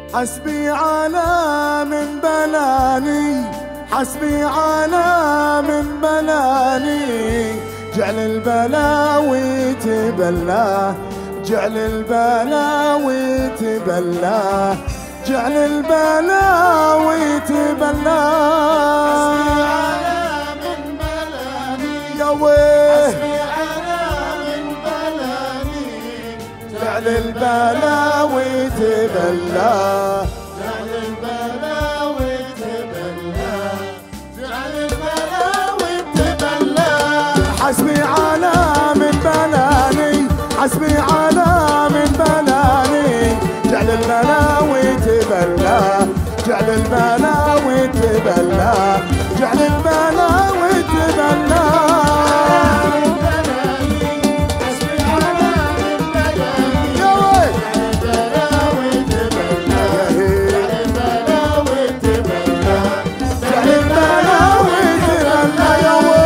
حسبي على من بلاني، حسبي على من بلاني، جعل البلاوي تبلاه، جعل البلاوي تبلاه، جعل البلاوي تبلاه. حسبي على من بلاني يا ويه، حسبي على من بلاني، جعل البلاوي تبلاه، جعل البلاوي تبلاه، جعل البلاوي تبلاه. حسبي على من بلاني، حسبي على من بلاني، جعل البلاوي تبلاه، جعل البلاوي تبلاه، جعل البلاوي تبلاه. حسبي على من بلاني، يا ويل البلاوي تبلاه، يا هي، البلاوي تبلاه، جعل البلاوي تبلاه. يا ويل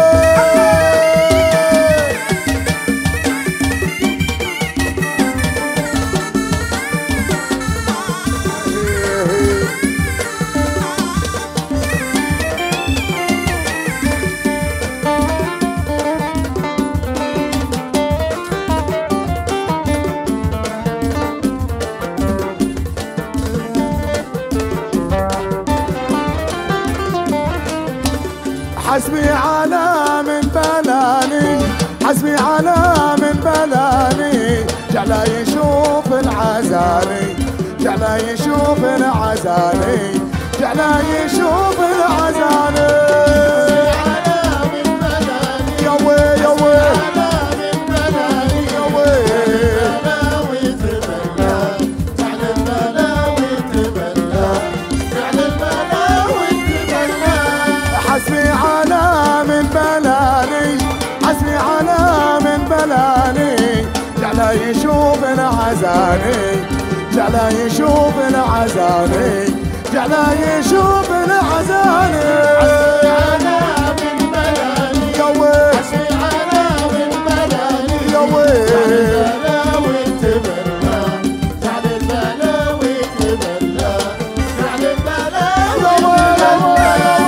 حسبي على من بلاني، حسبي على من بلاني، جعله يشوف العزاني، جعله يشوف العزاني، جعله يشوف العزاني. على من بلاني، يا وي يا وي على من بلاني، يا وي، البلاوي تبلاه، جعل البلاوي تبلاه، جعل البلاوي تبلاه. حسبي على من بلاني، حسبي على من بلاني، جعله يشوف العزاني، جعله يشوف العزاني، جعله يشوف العزاني. على من بلاني، يا ويل حسبي على من بلاني، يا ويل البلاوي تبلاه، جعل البلاوي تبلاه، جعل البلاوي تبلاه.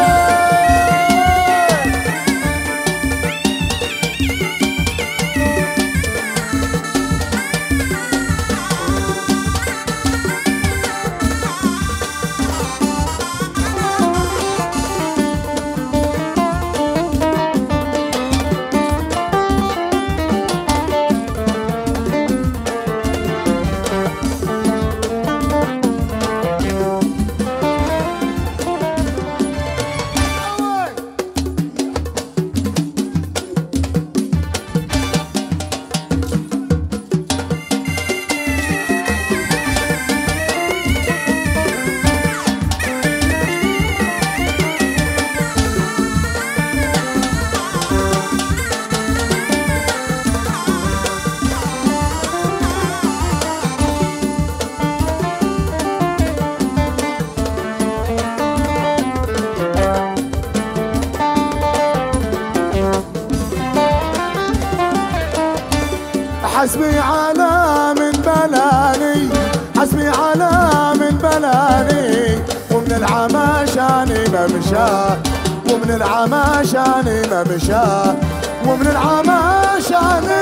حسبي على من بلاني، حسبي على من بلاني، ومن العماشاني ممشاه، ومن العماشاني ممشاه، ومن العماشاني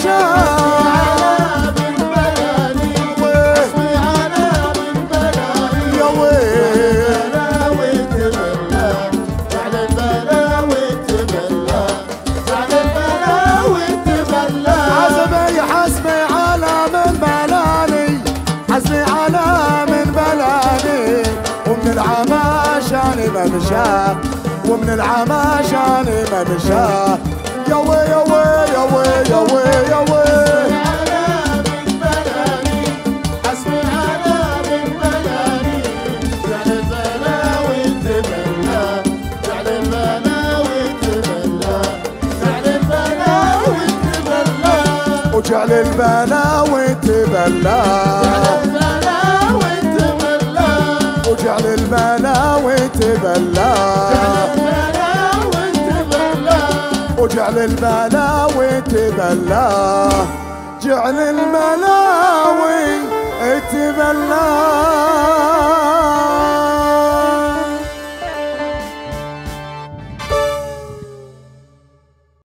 ممشاه. على من بلاني، حسبي على من بلاني، يا ويل البلاوي تبلاه، جعل البلاوي تبلاه، جعل البلاوي تبلاه. حسبي حسبي على من بلاني، حسبي على من بلاني، ومن العماشاني ممشاه، ومن العماشاني ممشاه. يا وي يا وي يا وي يا وي يا وي على من بلاني، حسبي على من بلاني، جعل البلاوي تبلاه، جعل البلاوي تبلاه، جعل البلاوي تبلاه، وجعل البلاوي تبلاه، البلاوي تبلاه، وجعل البلاوي تبلاه، البلاوي تبلاه. وجعل البلاوي تبلاه، جعل البلاوي